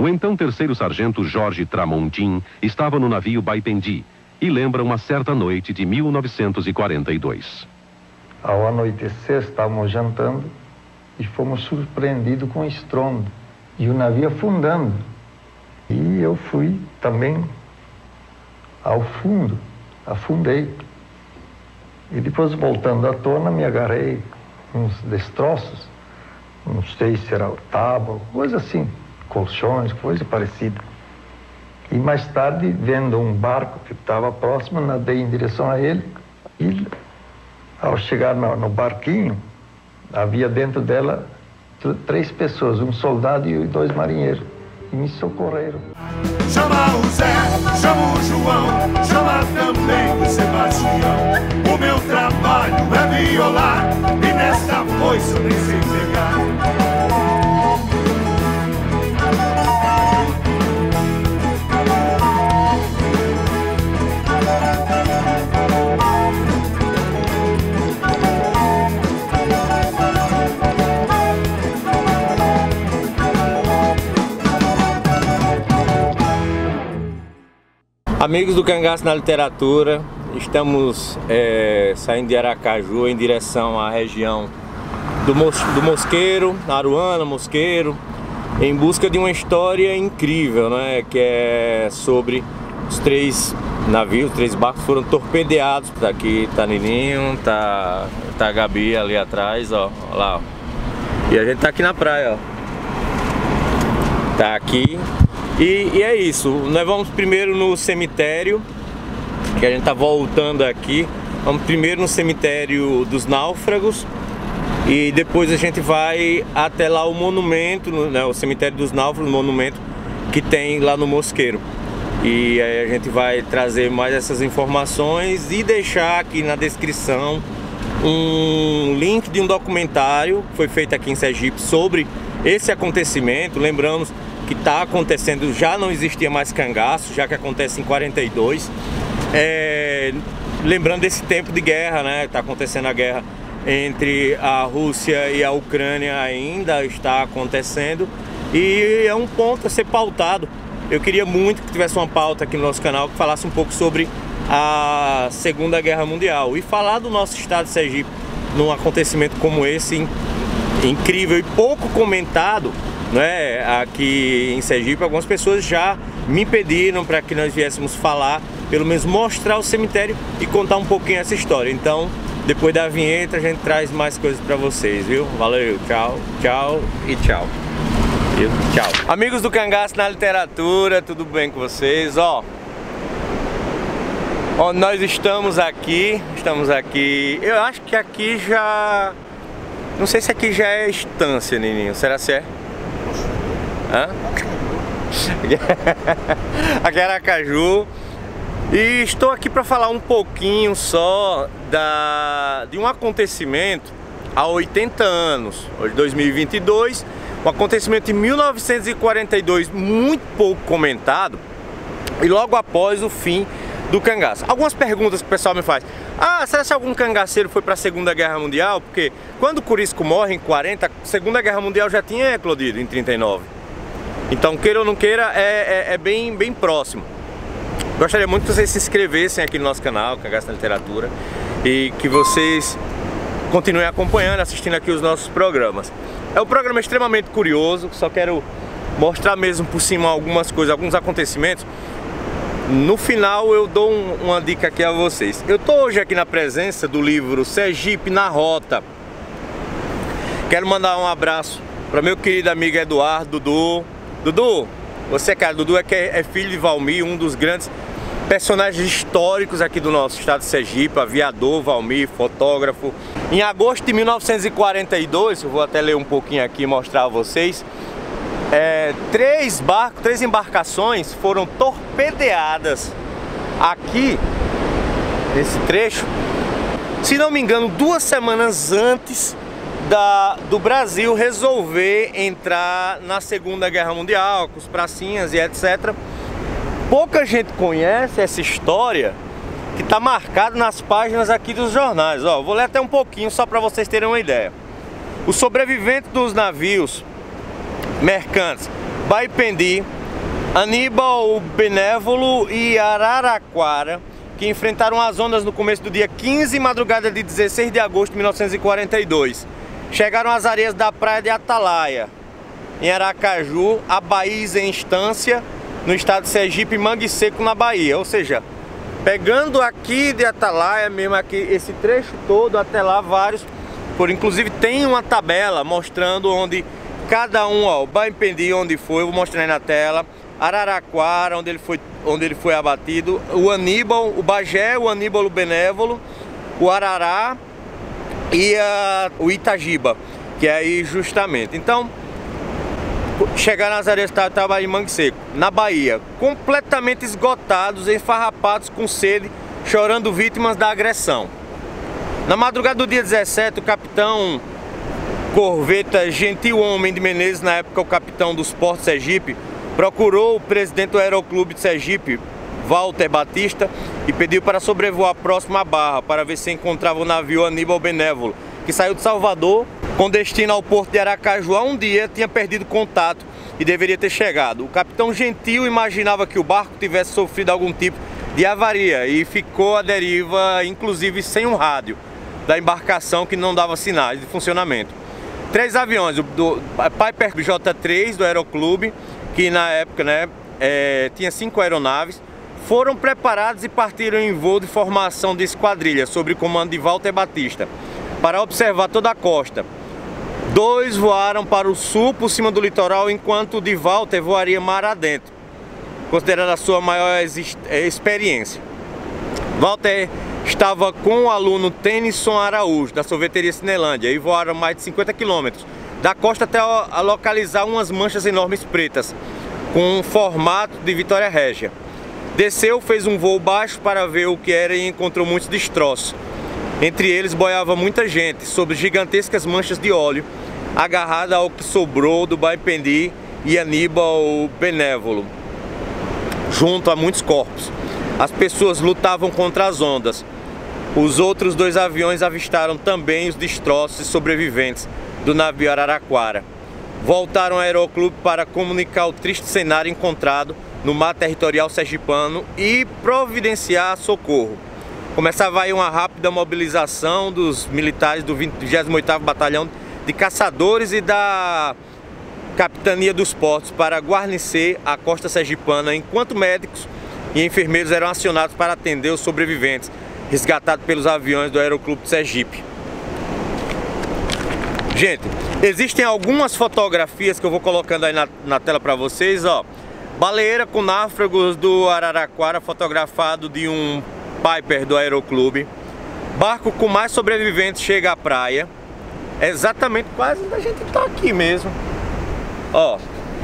O então terceiro sargento Jorge Tramontim estava no navio Baipendi e lembra uma certa noite de 1942. Ao anoitecer, estávamos jantando e fomos surpreendidos com um estrondo e o navio afundando. E eu fui também ao fundo, afundei. E depois, voltando à tona, me agarrei uns destroços, não sei se era tábua, coisa assim, colchões, coisa parecida. E mais tarde, vendo um barco que estava próximo, nadei em direção a ele e, ao chegar no barquinho, havia dentro dela 3 pessoas, um soldado e 2 marinheiros, e me socorreram. Chama o Zé, chama o João, chama também o Sebastião. O meu trabalho é violar e nesta foice eu nem sei pegar. Amigos do Cangaço na Literatura, estamos saindo de Aracaju em direção à região do Mosqueiro, Aruana, Mosqueiro, em busca de uma história incrível, né? Que é sobre os 3 navios, 3 barcos foram torpedeados. Tá aqui, tá Nininho, tá a Gabi ali atrás, ó, lá, ó. E a gente tá aqui na praia, ó. Tá aqui. E é isso, nós vamos primeiro no cemitério, que a gente tá voltando aqui. Vamos primeiro no cemitério dos náufragos e depois a gente vai até lá o monumento, né, o cemitério dos náufragos, o monumento que tem lá no Mosqueiro. E aí a gente vai trazer mais essas informações e deixar aqui na descrição um link de um documentário que foi feito aqui em Sergipe sobre esse acontecimento. Lembramos que está acontecendo, já não existia mais cangaço, já que acontece em 42. Lembrando desse tempo de guerra, né? Está acontecendo a guerra entre a Rússia e a Ucrânia, ainda está acontecendo. E é um ponto a ser pautado. Eu queria muito que tivesse uma pauta aqui no nosso canal que falasse um pouco sobre a Segunda Guerra Mundial. E falar do nosso estado de Sergipe num acontecimento como esse, incrível e pouco comentado, né, aqui em Sergipe. Algumas pessoas já me pediram para que nós viéssemos falar, pelo menos mostrar o cemitério e contar um pouquinho essa história. Então, depois da vinheta, a gente traz mais coisas para vocês, viu? Valeu, tchau, tchau e tchau. Viu? Tchau. Amigos do Cangaço na Literatura, tudo bem com vocês? Ó, nós estamos aqui, eu acho que aqui já... Não sei se aqui já é estância, Nininho, será que é? Hã? Aqui é Aracaju. E estou aqui para falar um pouquinho só de um acontecimento há 80 anos, hoje 2022, um acontecimento em 1942 muito pouco comentado e logo após o fim do cangaço. Algumas perguntas que o pessoal me faz: será que algum cangaceiro foi para a Segunda Guerra Mundial? Porque quando o Corisco morre em 40, a Segunda Guerra Mundial já tinha eclodido em 39. Então, queira ou não queira, é bem próximo. Gostaria muito que vocês se inscrevessem aqui no nosso canal, Cangaço na Literatura, e que vocês continuem acompanhando, assistindo aqui os nossos programas. É um programa extremamente curioso, só quero mostrar mesmo por cima algumas coisas, alguns acontecimentos. No final eu dou uma dica aqui a vocês. Eu estou hoje aqui na presença do livro Sergipe na Rota. Quero mandar um abraço para meu querido amigo Eduardo, Dudu, você, cara, Dudu é filho de Valmir, um dos grandes personagens históricos aqui do nosso estado de Sergipe, aviador Valmir, fotógrafo. Em agosto de 1942, eu vou até ler um pouquinho aqui e mostrar a vocês, 3 embarcações foram torpedeadas aqui, nesse trecho, se não me engano, 2 semanas antes do Brasil resolver entrar na Segunda Guerra Mundial, com os pracinhas e etc. Pouca gente conhece essa história que está marcada nas páginas aqui dos jornais. Ó, vou ler até um pouquinho só para vocês terem uma ideia. Os sobreviventes dos navios mercantes Baipendi, Aníbal Benévolo e Araraquara, que enfrentaram as ondas no começo do dia 15 e madrugada de 16 de agosto de 1942. Chegaram às areias da praia de Atalaia, em Aracaju, Abaís em Estância, no estado de Sergipe, e Mangue Seco, na Bahia. Ou seja, pegando aqui de Atalaia, mesmo aqui, esse trecho todo até lá, vários, inclusive tem uma tabela mostrando onde cada um, ó, o Baipendi onde foi, eu vou mostrar aí na tela, Araraquara, onde ele foi abatido, o Aníbal, o Bagé, o Aníbal Benévolo, o Arará e o Itagiba, que é aí justamente. Então, chegaram nas areias de Itabaí e Mangue Seco, na Bahia, completamente esgotados, enfarrapados com sede, chorando vítimas da agressão. Na madrugada do dia 17, o capitão corveta Gentil Homem de Menezes, na época o capitão dos portos de Sergipe, procurou o presidente do Aeroclube de Sergipe, Walter Batista, e pediu para sobrevoar próximo à Barra, para ver se encontrava o navio Aníbal Benévolo, que saiu de Salvador com destino ao porto de Aracaju. Há um dia tinha perdido contato e deveria ter chegado. O capitão Gentil imaginava que o barco tivesse sofrido algum tipo de avaria e ficou à deriva, inclusive sem um rádio da embarcação, que não dava sinais de funcionamento. 3 aviões, do Piper J3 do Aeroclube, que na época, né, tinha 5 aeronaves, foram preparados e partiram em voo de formação de esquadrilha, sob o comando de Walter Batista, para observar toda a costa. 2 voaram para o sul, por cima do litoral, enquanto o de Walter voaria mar adentro, considerando a sua maior experiência. Walter estava com o aluno Tennyson Araújo, da sorveteria Cinelândia, e voaram mais de 50 quilômetros da costa até a localizar umas manchas enormes pretas, com um formato de Vitória Régia. Desceu, fez um voo baixo para ver o que era e encontrou muitos destroços. Entre eles boiava muita gente, sobre gigantescas manchas de óleo, agarrada ao que sobrou do Baipendi e Aníbal Benévolo, junto a muitos corpos. As pessoas lutavam contra as ondas. Os outros 2 aviões avistaram também os destroços e sobreviventes do navio Araraquara. Voltaram ao Aeroclube para comunicar o triste cenário encontrado no mar territorial sergipano e providenciar socorro. Começava aí uma rápida mobilização dos militares do 28º Batalhão de Caçadores e da Capitania dos Portos para guarnecer a costa sergipana, enquanto médicos e enfermeiros eram acionados para atender os sobreviventes resgatados pelos aviões do Aeroclube de Sergipe. Gente, existem algumas fotografias que eu vou colocando aí na tela para vocês, ó. Baleeira com náufragos do Araraquara, fotografado de um Piper do Aeroclube. Barco com mais sobreviventes chega à praia. É exatamente quase onde a gente tá aqui mesmo. Ó.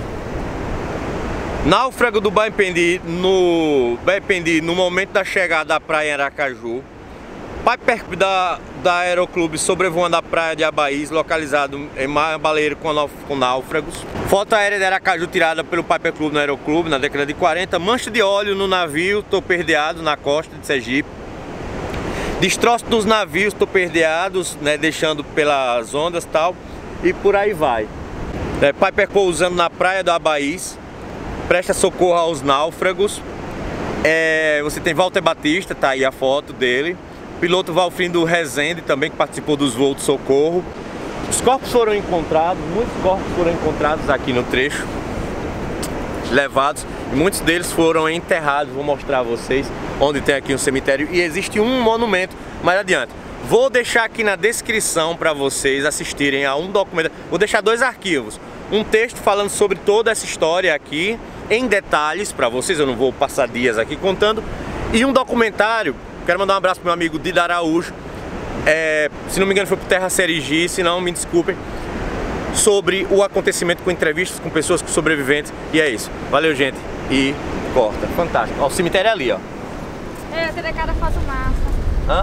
Náufrago do Baipendi no momento da chegada à praia em Aracaju. Piper da Aeroclube sobrevoando a praia de Abaís, localizado em mar baleeiro com náufragos. Foto aérea de Aracaju tirada pelo Piper Clube no Aeroclube na década de 40. Mancha de óleo no navio torpedeado na costa de Sergipe. Destroço dos navios torpedeados, né, deixando pelas ondas e tal. E por aí vai. Piper pousando na praia do Abaís. Presta socorro aos náufragos. Você tem Walter Batista, tá aí a foto dele. Piloto Valfrindo Rezende também, que participou dos voos de socorro. Os corpos foram encontrados, muitos corpos foram encontrados aqui no trecho, levados, e muitos deles foram enterrados. Vou mostrar a vocês onde tem aqui um cemitério, e existe um monumento mais adiante. Vou deixar aqui na descrição para vocês assistirem a um documentário. Vou deixar 2 arquivos, um texto falando sobre toda essa história aqui, em detalhes para vocês, eu não vou passar dias aqui contando, e um documentário. Quero mandar um abraço para o meu amigo Dida Araújo, se não me engano foi pro Terra Serigi, se não me desculpem, sobre o acontecimento, com entrevistas com pessoas, com sobreviventes, e é isso. Valeu, gente, e corta. Fantástico. Ó, o cemitério é ali, ó. Eu tirei cada foto massa. Hã?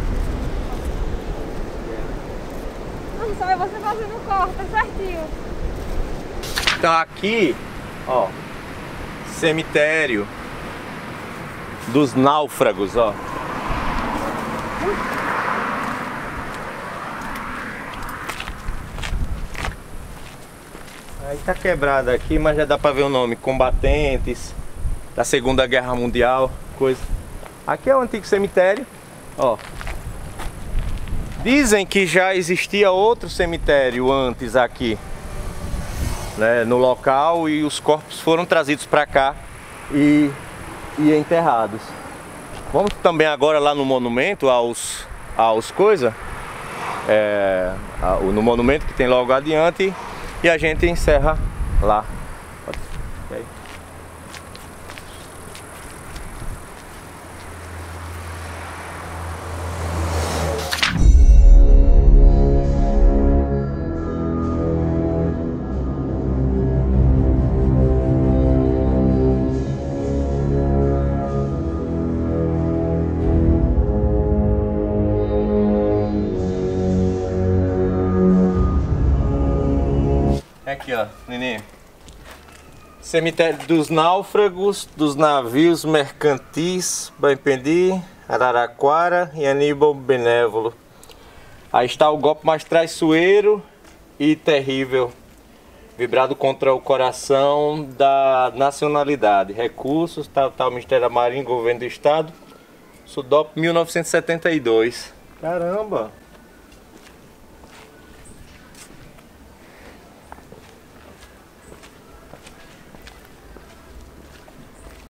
Só ver você fazendo corta certinho. Então aqui, ó, cemitério dos náufragos, ó. Aí tá quebrado aqui, mas já dá pra ver o nome. Combatentes da Segunda Guerra Mundial, coisa. Aqui é o antigo cemitério, ó. Dizem que já existia outro cemitério antes aqui, né, no local, e os corpos foram trazidos para cá e enterrados. Vamos também agora lá no monumento aos coisa, no monumento que tem logo adiante, e a gente encerra lá. Okay. Aqui, ó, Nenê. Cemitério dos náufragos, dos navios mercantis, Baipendi, Araraquara e Aníbal Benévolo. Aí está o golpe mais traiçoeiro e terrível, vibrado contra o coração da nacionalidade. Recursos, tal Ministério da Marinha, Governo do Estado, Sudop, 1972. Caramba!